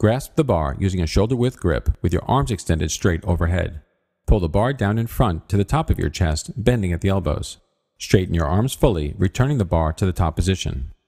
Grasp the bar using a shoulder-width grip with your arms extended straight overhead. Pull the bar down in front to the top of your chest, bending at the elbows. Straighten your arms fully, returning the bar to the top position.